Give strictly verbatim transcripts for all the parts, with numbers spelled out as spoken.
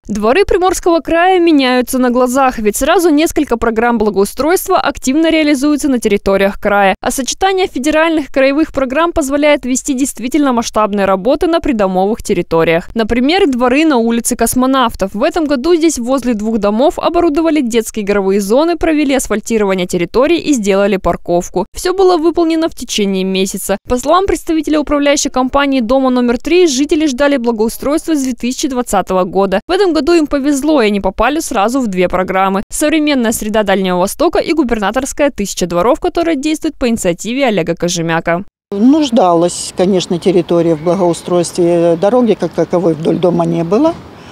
Дворы Приморского края меняются на глазах, ведь сразу несколько программ благоустройства активно реализуются на территориях края. А сочетание федеральных и краевых программ позволяет вести действительно масштабные работы на придомовых территориях. Например, дворы на улице Космонавтов. В этом году здесь возле двух домов оборудовали детские игровые зоны, провели асфальтирование территорий и сделали парковку. Все было выполнено в течение месяца. По словам представителя управляющей компании дома номер три, жители ждали благоустройства с две тысячи двадцатого года. В этом году им повезло, и они попали сразу в две программы: «Современная среда Дальнего Востока» и «Губернаторская тысяча дворов», которая действует по инициативе Олега Кожемяка. Нуждалась, конечно, территория в благоустройстве. Дороги как таковой вдоль дома не было.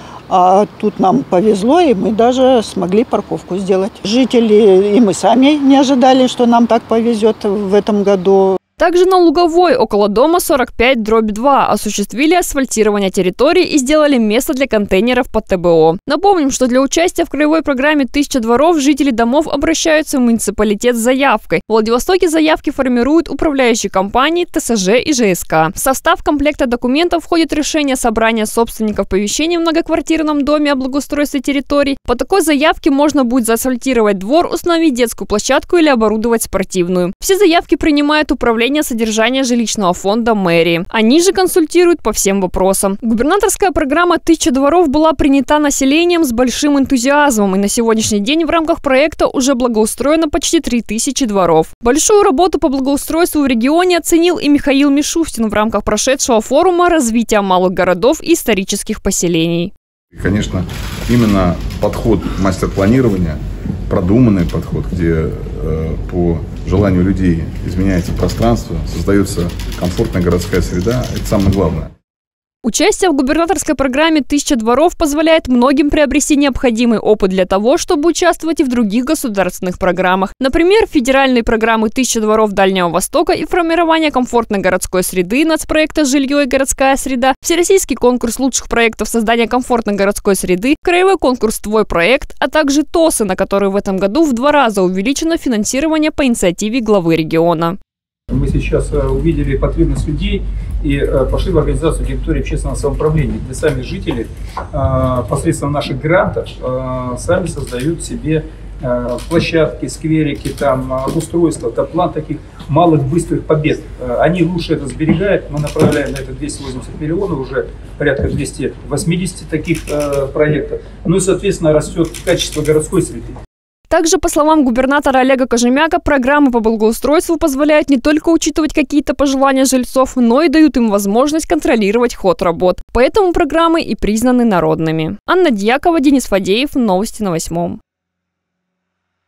А тут нам повезло, и мы даже смогли парковку сделать. Жители и мы сами не ожидали, что нам так повезет в этом году. Также на Луговой, около дома сорок пять дробь два, осуществили асфальтирование территории и сделали место для контейнеров под тэ бэ о. Напомним, что для участия в краевой программе «Тысяча дворов» жители домов обращаются в муниципалитет с заявкой. В Владивостоке заявки формируют управляющие компании, тэ эс жэ и жэ эс ка. В состав комплекта документов входит решение собрания собственников помещений в многоквартирном доме о благоустройстве территорий. По такой заявке можно будет заасфальтировать двор, установить детскую площадку или оборудовать спортивную. Все заявки принимает управление содержания жилищного фонда мэрии. Они же консультируют по всем вопросам. Губернаторская программа «Тысяча дворов» была принята населением с большим энтузиазмом, и на сегодняшний день в рамках проекта уже благоустроено почти три тысячи дворов. Большую работу по благоустройству в регионе оценил и Михаил Мишустин в рамках прошедшего форума развития малых городов и исторических поселений. Конечно, именно подход мастер-планирования, продуманный подход, где э, по желанию людей изменяется пространство, создается комфортная городская среда, это самое главное. Участие в губернаторской программе «Тысяча дворов» позволяет многим приобрести необходимый опыт для того, чтобы участвовать и в других государственных программах. Например, федеральные программы «Тысяча дворов Дальнего Востока» и формирование комфортной городской среды, нацпроекта «Жилье и городская среда», всероссийский конкурс лучших проектов создания комфортной городской среды, краевой конкурс «Твой проект», а также ТОСы, на которые в этом году в два раза увеличено финансирование по инициативе главы региона. Мы сейчас увидели потребность людей и пошли в организацию территории общественного самоуправления, где сами жители посредством наших грантов сами создают себе площадки, скверики, там, обустройство. Это план таких малых быстрых побед. Они лучше это сберегают. Мы направляем на это двести восемьдесят миллионов, уже порядка двухсот восьмидесяти таких проектов. Ну и, соответственно, растет качество городской среды. Также, по словам губернатора Олега Кожемяка, программы по благоустройству позволяют не только учитывать какие-то пожелания жильцов, но и дают им возможность контролировать ход работ. Поэтому программы и признаны народными. Анна Дьякова, Денис Фадеев. Новости на восьмом.